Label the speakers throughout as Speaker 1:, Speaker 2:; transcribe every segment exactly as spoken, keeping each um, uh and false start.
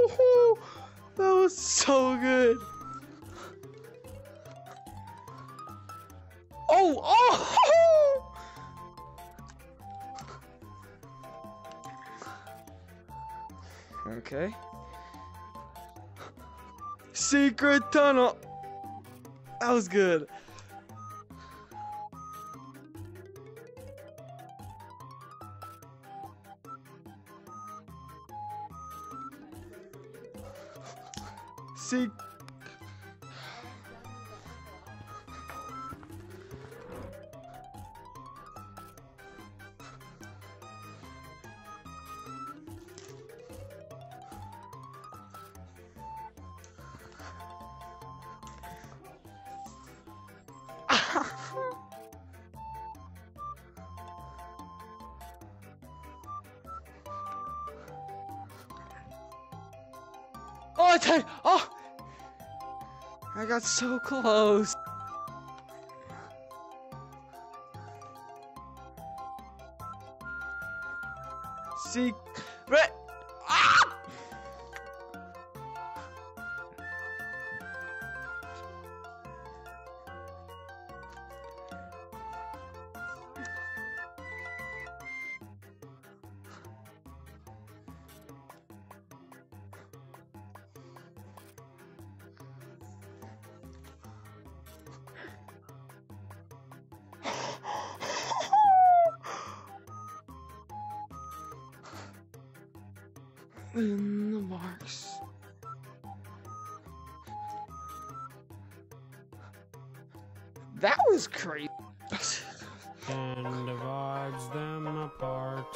Speaker 1: That was so good. Oh, oh! Okay. Secret tunnel. That was good. See. Oh, I tried. Oh, I got so close. Secret. Ah! In the marks. That was crazy.
Speaker 2: And divides them apart.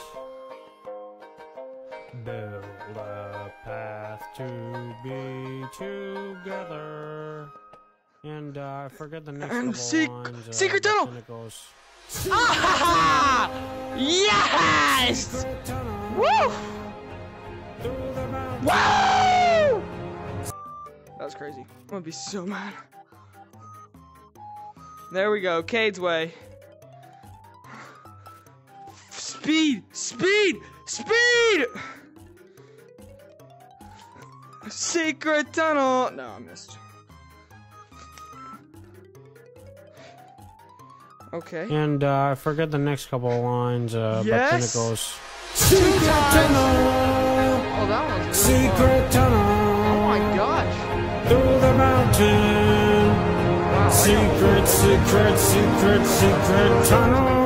Speaker 2: Build a path to be together. And uh, I forget the next
Speaker 1: And
Speaker 2: couple
Speaker 1: sec
Speaker 2: lines. Uh,
Speaker 1: secret tunnel.
Speaker 2: and it goes,
Speaker 1: Ah! Yes! Woo! Woo! That was crazy. I'm gonna be so mad. There we go, Cade's way. Speed! Speed! Speed! Secret tunnel! No, I missed. Okay.
Speaker 2: and uh, I forget the next couple of lines. Uh,
Speaker 1: Yes?
Speaker 2: But then it goes.
Speaker 1: Secret tunnel! Oh, that was really
Speaker 2: Secret
Speaker 1: fun.
Speaker 2: tunnel.
Speaker 1: Oh my gosh.
Speaker 2: Through the mountain.
Speaker 1: Wow, I got
Speaker 2: Secret, secret, secret, secret tunnel.